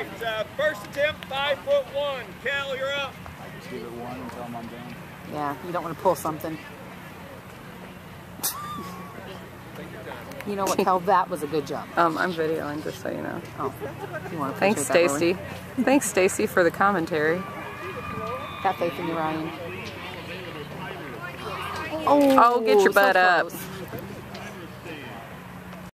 right, first attempt, 5'1". Cal, you're up. Just give it one and tell them I'm done. Yeah, you don't want to pull something. You know what, Cal? That was a good jump. I'm videoing, just so you know. Oh, you want to Thanks, Stacy. Thanks, Stacy, for the commentary. Got faith in you, Ryan. Oh, get your butt so up. close.